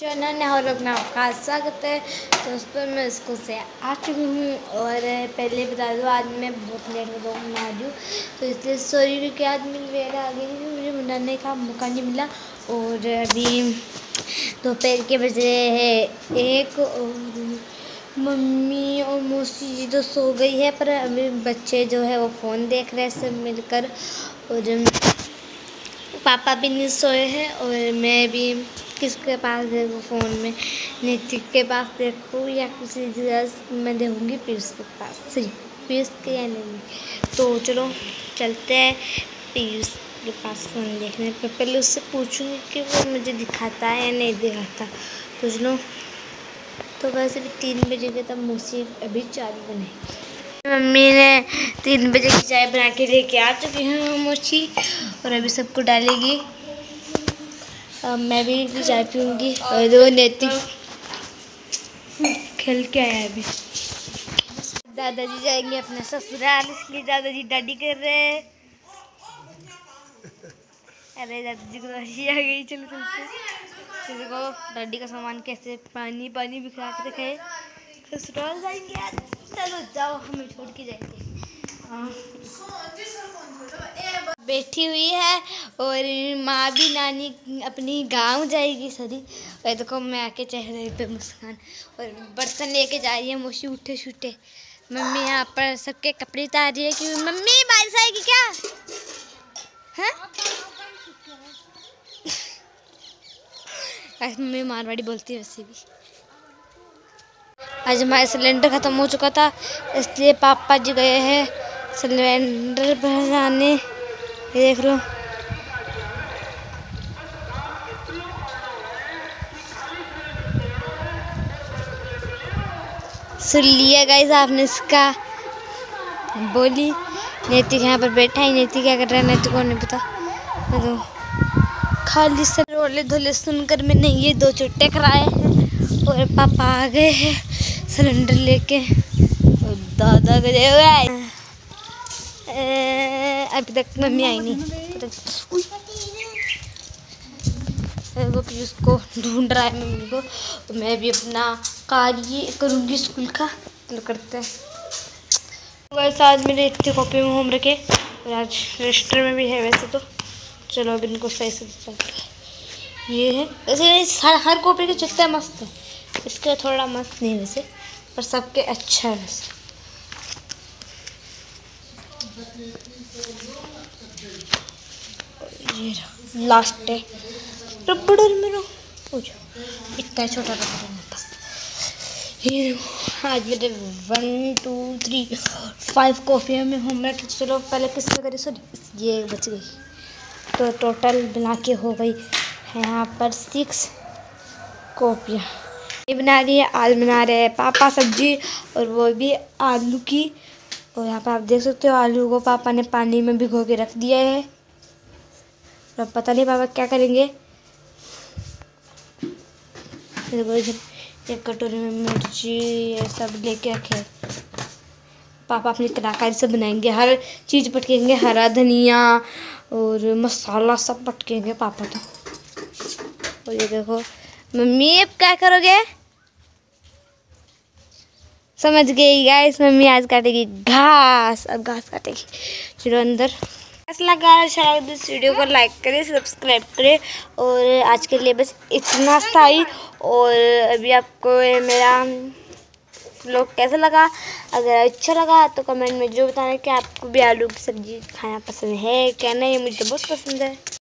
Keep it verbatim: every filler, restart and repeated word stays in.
Channel ने और अपना आपका स्वागत है दोस्तों। मैं स्कूल से आ चुकी हूँ और पहले बता दूँ आज मैं बहुत लेट हो गया हूँ आज, तो इसलिए सॉरी क्योंकि आज मेरी वेट आ गई थी, मुझे बनाने का मौका नहीं मिला। और अभी दोपहर के बजे है एक और मम्मी और मौसी तो सो गई है, पर अभी बच्चे जो है वो फ़ोन देख रहे हैं सब मिलकर, और पापा भी नहीं सोए हैं। और मैं भी किसके पास देखूँ फ़ोन में, नैतिक के पास देखूँ या किसी जगह मैं देखूँगी पीयूष के पास, सही पीयूष के या नहीं। तो चलो चलते हैं पीयूष के पास फ़ोन देखने पर। पहले उससे पूछूँगी कि वो मुझे दिखाता है या नहीं दिखाता। तो चलो, तो वैसे भी तीन बजे के तब मौसी अभी चाय बनाएगी। मम्मी ने तीन बजे की चाय बना के लेके आ चुकी हूँ मौसी, और अभी सबको डालेगी। अब मैं भी चाय पीऊँगी। और दो नैतिक खेल के आया अभी। दादाजी जाएंगे अपने ससुराल, इसलिए दादाजी दादी कर रहे हैं। अरे दादाजी को दादी आ गई, चलो चलते। देखो दादी का सामान कैसे पानी पानी बिखरा के रखे। ससुराल जाएंगे यार, चलो जाओ, हमें छोड़ के जाएंगे। बैठी हुई है और माँ भी नानी अपनी गांव जाएगी सरी। और देखो मैं आके चेहरे पे मुस्कान, और बर्तन लेके जा रही है मौसी उठे छूटे। मम्मी यहाँ पर सबके कपड़े उतार रही है कि मम्मी बारिश आएगी क्या है। मम्मी मारवाड़ी बोलती है वैसे भी। आज हमारा सिलेंडर ख़त्म हो चुका था, इसलिए पापा जी गए हैं सिलेंडर भराने। देख लो सुन लिया गाइस आपने इसका बोली। नैतिक यहाँ पर बैठा है, नैतिक क्या कर रहा है नैतिक को नहीं पता। तो खाली से रोले धोले सुनकर मैंने ये दो चुट्टे कराए हैं, और पापा आ गए हैं सिलेंडर लेके। और दादा गए हुए अभी तक मम्मी आई नहीं, वो पीयूष को ढूंढ रहा है मम्मी को। तो मैं भी अपना कार्य करूँगी स्कूल का, तो करते हैं। वैसे आज मेरे इतने कॉपी में होम रखे, और आज रजिस्टर में भी है वैसे तो। चलो अब इनको सही से ये है वैसे हर हर कॉपी के चित्ते मस्त है, इसका थोड़ा मस्त नहीं वैसे, पर सबके अच्छा है वैसे। ये लास्ट है रबड़ मेरा, इतना छोटा रबड़ है मेरे पास। ये आज मेरे वन टू थ्री फाइव कॉपियों में होमवर्क। चलो पहले किससे करें, सॉरी ये बच गई, तो टोटल बना के हो गई है यहाँ पर सिक्स कॉपियाँ। ये बना रही है, आज बना रहे हैं पापा सब्जी, और वो भी आलू की। और यहाँ पर आप देख सकते हो आलू को पापा ने पानी में भिगो के रख दिया है। अब पता नहीं पापा क्या करेंगे। एक कटोरी में मिर्ची ये सब लेके रखे, पापा अपनी कलाकारी से बनाएंगे। हर चीज़ पटकेंगे, हरा धनिया और मसाला सब पटकेंगे पापा तो। और ये देखो मम्मी अब क्या करोगे, समझ गई गाइस, मम्मी आज काटेगी घास, अब घास काटेगी। चलो अंदर। ऐसा लगा शायद इस वीडियो को लाइक करें, सब्सक्राइब करें, और आज के लिए बस इतना सा ही। और अभी आपको मेरा व्लॉग कैसा लगा, अगर अच्छा लगा तो कमेंट में जो बताना कि आपको भी आलू की सब्ज़ी खाना पसंद है क्या नहीं। मुझे बहुत पसंद है।